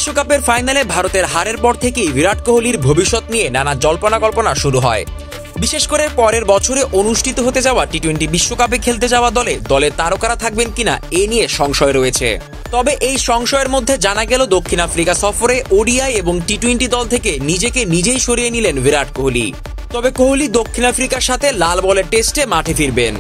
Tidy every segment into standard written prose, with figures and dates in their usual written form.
বিশ্বকাপের ফাইনালে ভারতের হারের পর থেকেই বিরাট কোহলির ভবিষ্যৎ নিয়ে নানা জল্পনা কল্পনা শুরু হয়। বিশেষ করে পরের বছরে অনুষ্ঠিত হতে যাওয়া টি-20 বিশ্বকাপে খেলতে যাওয়া দলে তারকারা থাকবেন কিনা এ নিয়ে সংশয় রয়েছে। তবে এই সংশয়ের মধ্যে জানা গেল দক্ষিণ আফ্রিকা সফরে ওডিআই এবং টি-20 দল থেকে নিজেকে নিজেই সরিয়ে নিলেন বিরাট কোহলি। তবে কোহলি দক্ষিণ আফ্রিকার সাথে লাল বলের টেস্টে মাঠে ফিরবেন।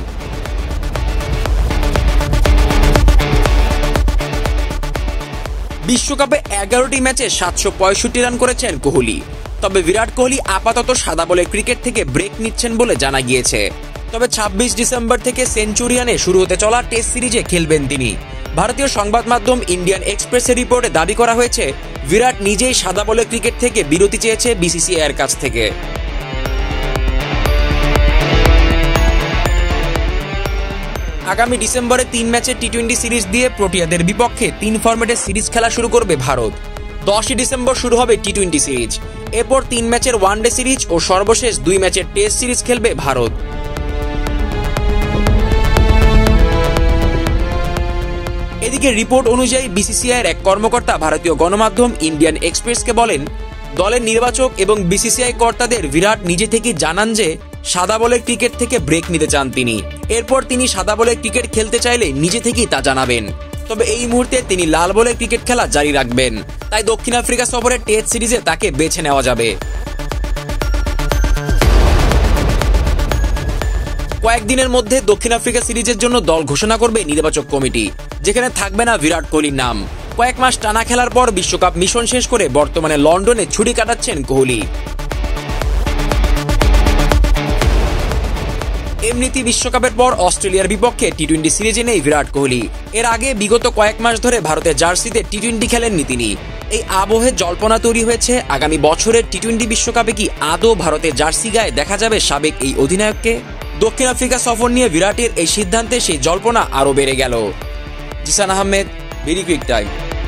বিশ্বকাপে 11টি ম্যাচে 765 রান করেছেন কোহলি। তবে বিরাট কোহলি আপাতত সাদা বলে ক্রিকেট থেকে ব্রেক নিচ্ছেন বলে জানা গিয়েছে। তবে 26 ডিসেম্বর থেকে সেঞ্চুরিয়ানে শুরু হতে চলা টেস্ট সিরিজে খেলবেন তিনি। ভারতীয় সংবাদ মাধ্যম ইন্ডিয়ান এক্সপ্রেসের রিপোর্টে দাবি করা হয়েছে বিরাট নিজেই সাদা বলে ক্রিকেট থেকে বিরতি চেয়েছে BCCI এর কাছ থেকে। আগামী ডিসেম্বরে 3 ম্যাচের টি-20 সিরিজ দিয়ে প্রোটিয়াদের বিপক্ষে 3 ফরম্যাটের সিরিজ খেলা শুরু করবে ভারত। 10 ডিসেম্বর শুরু হবে টি-20 সিরিজ। এরপর 3 ম্যাচের ওয়ানডে সিরিজ ও সর্বশেষ 2 ম্যাচের টেস্ট সিরিজ খেলবে ভারত। এদিকে রিপোর্ট অনুযায়ী BCCI এর এক কর্মকর্তা ভারতীয় গণমাধ্যম ইন্ডিয়ান এক্সপ্রেসকে বলেন, দলের নির্বাচক এবং BCCI কর্তাদের বিরাট নিজে থেকেই জানান যে সাদা বলের ক্রিকেট থেকে ব্রেক নিতে চান তিনি। এরপর তিনি সাদা বলের ক্রিকেট খেলতে চাইলে নিজে থেকেই তা জানাবেন। তবে এই মুহূর্তে তিনি লাল বলের ক্রিকেট খেলা জারি রাখবেন। তাই দক্ষিণ আফ্রিকা সফরের টেস্ট সিরিজে তাকে বেছে নেওয়া যাবে। কয়েকদিনের মধ্যে দক্ষিণ আফ্রিকা সিরিজের জন্য দল ঘোষণা করবে নির্বাচক কমিটি, যেখানে থাকবে না বিরাট কোহলির নাম। কয়েক মাস টানা খেলার পর বিশ্বকাপ মিশন শেষ করে বর্তমানে লন্ডনে ছুটি কাটাচ্ছেন কোহলি। এমনিতে বিশ্বকাপের পর অস্ট্রেলিয়ার বিপক্ষে টি-20 সিরিজে নেই বিরাট কোহলি। এর আগে বিগত কয়েক মাস ধরে ভারতের জার্সিতে টি-20 খেলেননি তিনি। এই আবহে জল্পনা তৈরি হয়েছে আগামী বছরের টি-20 বিশ্বকাপে কি আদৌ ভারতের জার্সি গায়ে দেখা যাবে সাবেক এই অধিনায়ককে। দক্ষিণ আফ্রিকা সফর নিয়ে বিরাটের এই সিদ্ধান্তে সেই জল্পনা আরও বেড়ে গেল। Zisan Ahmed, BD cric time.